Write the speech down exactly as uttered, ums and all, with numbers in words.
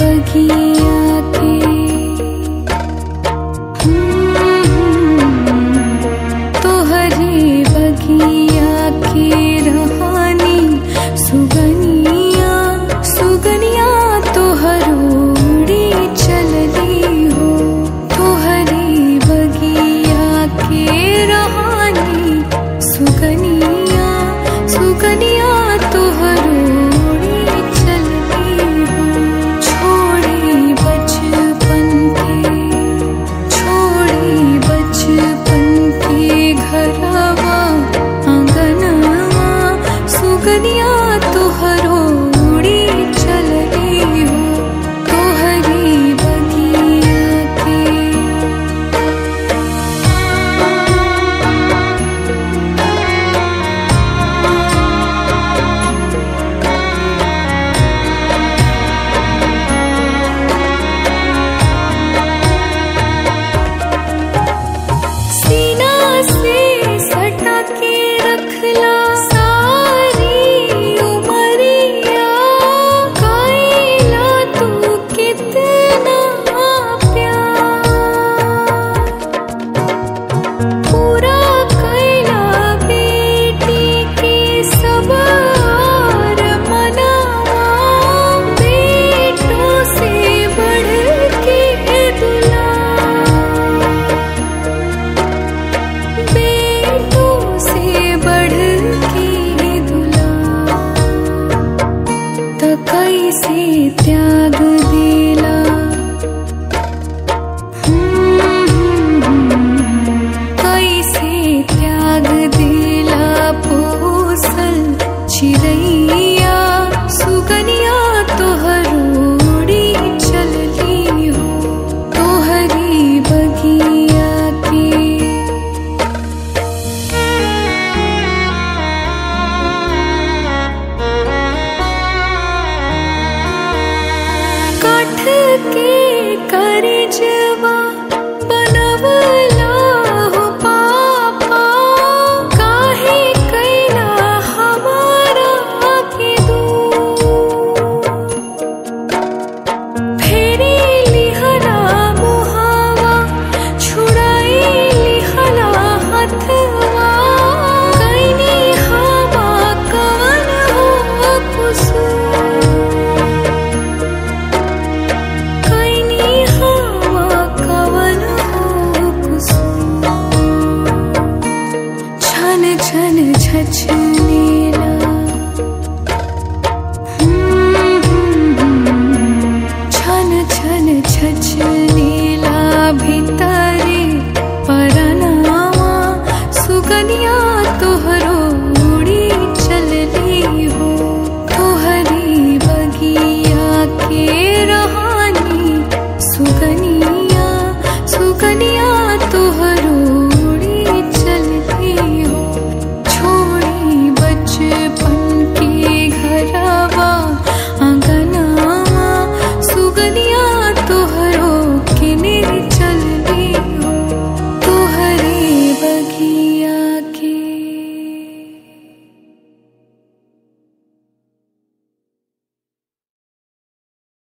बगिया के तोहरे बगिया के रहानी सुगनिया सुगनिया तोहरोड़ी चलली हो। तोहरे बगिया के रहानी सुगनिया सुगनिया तोहरोड़ी चलली हो। छोड़ी बचपन के छोड़ी बचपन के घरवा आंगनवा सुगनिया तोहरोड़ी चलली हो। तोहरी बगिया के सीना से सटा के रखला सारी उमरिया कैला तू कितना प्यार पूरा कैला बेटी के सब मनावा बेटों से बढ़ के दुलार बेटों से बढ़ के दुलार त कैसे त्याग देला कैसे त्याग देला पोसल चिड़ैया सुगनिया तोहरोड़ी चलली हो। तोहरी बगिया के काठ के करिजवा बनवला हो पापा काहे कैला हमारा के दूर फेरी लिहला मुहावा छुड़ाई लिहला हथवा कैनी हवा कवन हो कुसूर कैनी हवा कवन हो कुसूर छन छन छछनेला छन छन छछनेला भीतरे परनावा सुगनिया तोहरोड़ी चलली हो। तोहरी बगिया के